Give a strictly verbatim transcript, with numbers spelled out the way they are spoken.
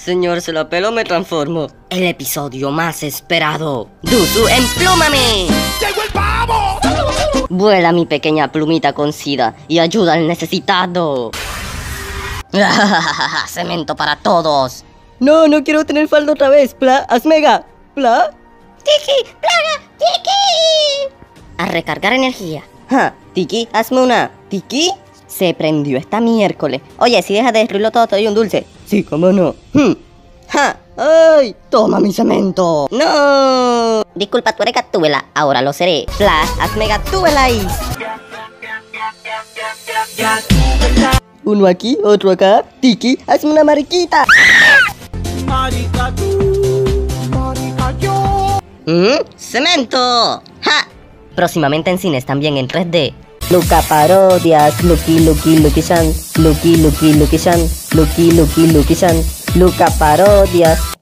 Señor, se la pelo, me transformo. El episodio más esperado. Dusu, emplúmame. ¡Llegó el pavo! Vuela mi pequeña plumita con sida y ayuda al necesitado. Cemento para todos. No, no quiero tener falda otra vez. Pla, Asmega. Pla. Tiki, plaga, Tiki. A recargar energía. Ja, Tiki, hazme una. Tiki. Se prendió esta miércoles. Oye, si dejas de destruirlo todo, te doy un dulce. Sí, cómo no. Hmm. ¡Ja! ¡Ay! ¡Toma mi cemento! ¡No! Disculpa, tú eres Gatúbela. Ahora lo seré. Flash, hazme Gatúbelais. Uno aquí, otro acá. Tiki, hazme una mariquita. Marica tú, marica yo. ¿Mm? ¡Cemento! ¡Ja! Próximamente en cines también en tres D. Luca Parodias, Lucky Lucky Lucky San, Lucky Lucky Lucky San, Lucky Lucky Lucky San, Luca Parodias.